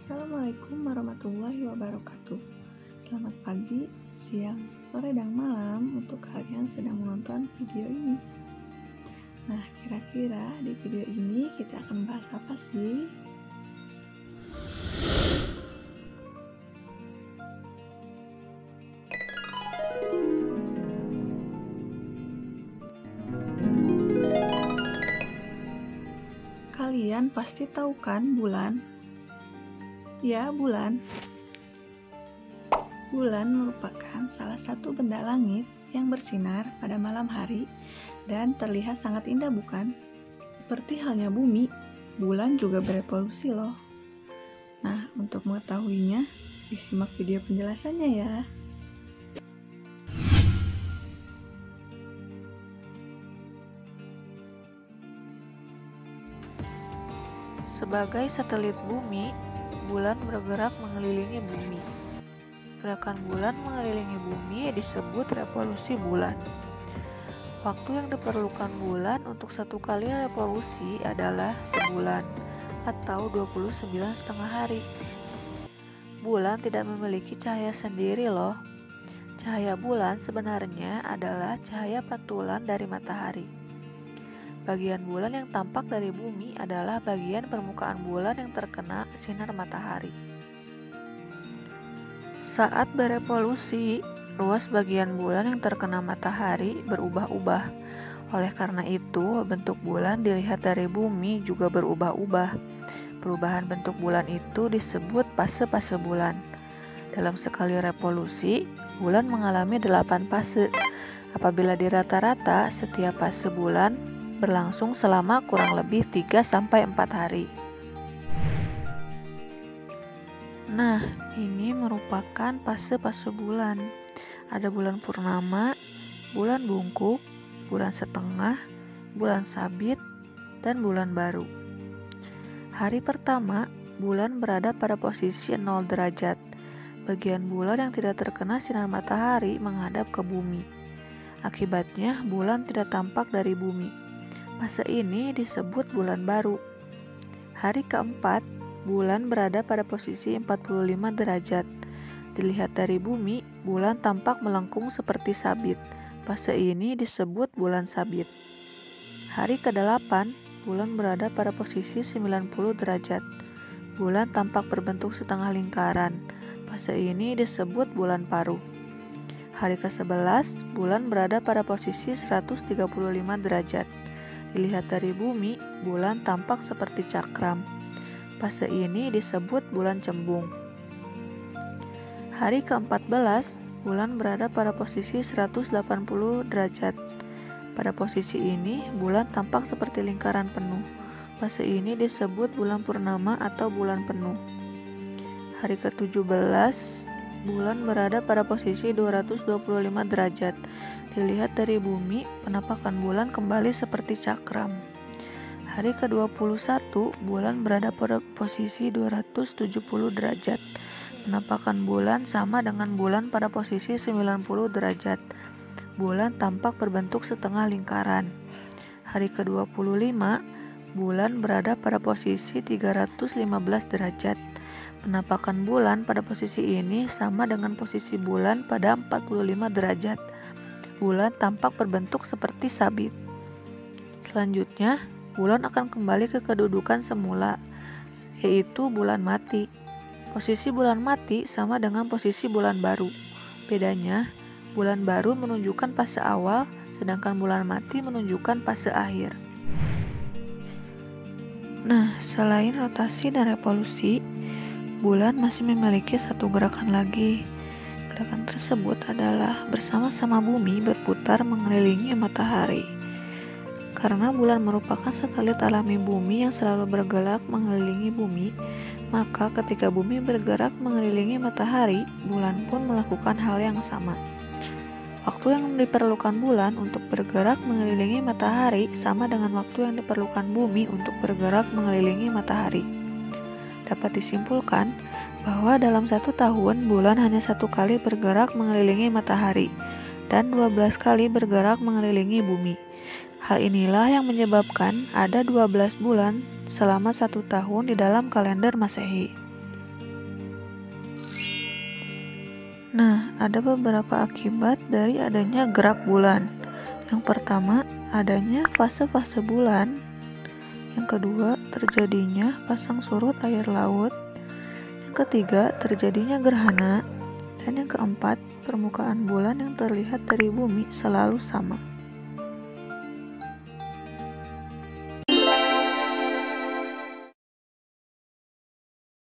Assalamualaikum warahmatullahi wabarakatuh. Selamat pagi, siang, sore, dan malam untuk kalian sedang menonton video ini. Nah, kira-kira di video ini kita akan bahas apa sih? Kalian pasti tahu kan bulan? Ya, bulan. Bulan merupakan salah satu benda langit yang bersinar pada malam hari dan terlihat sangat indah, bukan? Seperti halnya bumi, bulan juga berevolusi loh. Nah, untuk mengetahuinya, disimak video penjelasannya ya. Sebagai satelit bumi, bulan bergerak mengelilingi bumi. Gerakan bulan mengelilingi bumi disebut revolusi bulan. Waktu yang diperlukan bulan untuk satu kali revolusi adalah sebulan atau 29,5 hari. Bulan tidak memiliki cahaya sendiri loh. Cahaya bulan sebenarnya adalah cahaya pantulan dari matahari. Bagian bulan yang tampak dari bumi adalah bagian permukaan bulan yang terkena sinar matahari. Saat berevolusi, luas bagian bulan yang terkena matahari berubah-ubah. Oleh karena itu, bentuk bulan dilihat dari bumi juga berubah-ubah. Perubahan bentuk bulan itu disebut fase-fase bulan. Dalam sekali revolusi, bulan mengalami 8 fase. Apabila di rata-rata, setiap fase bulan berlangsung selama kurang lebih 3-4 hari. Nah, ini merupakan fase-fase bulan. Ada bulan purnama, bulan bungkuk, bulan setengah, bulan sabit, dan bulan baru. Hari pertama, bulan berada pada posisi 0 derajat. Bagian bulan yang tidak terkena sinar matahari menghadap ke bumi. Akibatnya, bulan tidak tampak dari bumi. Fase ini disebut bulan baru. Hari keempat, bulan berada pada posisi 45 derajat. Dilihat dari bumi, bulan tampak melengkung seperti sabit. Fase ini disebut bulan sabit. Hari ke-8, bulan berada pada posisi 90 derajat. Bulan tampak berbentuk setengah lingkaran. Fase ini disebut bulan paruh. Hari ke-11, bulan berada pada posisi 135 derajat. Dilihat dari bumi, bulan tampak seperti cakram. Fase ini disebut bulan cembung. Hari ke-14, bulan berada pada posisi 180 derajat. Pada posisi ini, bulan tampak seperti lingkaran penuh. Fase ini disebut bulan purnama atau bulan penuh. Hari ke-17, bulan berada pada posisi 225 derajat. Dilihat dari bumi, penampakan bulan kembali seperti cakram. Hari ke-21, bulan berada pada posisi 270 derajat. Penampakan bulan sama dengan bulan pada posisi 90 derajat. Bulan tampak berbentuk setengah lingkaran. Hari ke-25, bulan berada pada posisi 315 derajat. Penampakan bulan pada posisi ini sama dengan posisi bulan pada 45 derajat. Bulan tampak berbentuk seperti sabit. Selanjutnya, bulan akan kembali ke kedudukan semula, yaitu bulan mati. Posisi bulan mati sama dengan posisi bulan baru. Bedanya, bulan baru menunjukkan fase awal, sedangkan bulan mati menunjukkan fase akhir. Nah, selain rotasi dan revolusi, bulan masih memiliki satu gerakan lagi. Gerakan tersebut adalah bersama-sama bumi berputar mengelilingi matahari. Karena bulan merupakan satelit alami bumi yang selalu bergerak mengelilingi bumi, maka ketika bumi bergerak mengelilingi matahari, bulan pun melakukan hal yang sama. Waktu yang diperlukan bulan untuk bergerak mengelilingi matahari sama dengan waktu yang diperlukan bumi untuk bergerak mengelilingi matahari. Dapat disimpulkan bahwa dalam 1 tahun bulan hanya 1 kali bergerak mengelilingi matahari dan 12 kali bergerak mengelilingi bumi. Hal inilah yang menyebabkan ada 12 bulan selama 1 tahun di dalam kalender Masehi. Nah, ada beberapa akibat dari adanya gerak bulan. Yang pertama, adanya fase-fase bulan. Yang kedua, terjadinya pasang surut air laut. Yang ketiga, terjadinya gerhana. Dan yang keempat, permukaan bulan yang terlihat dari bumi selalu sama.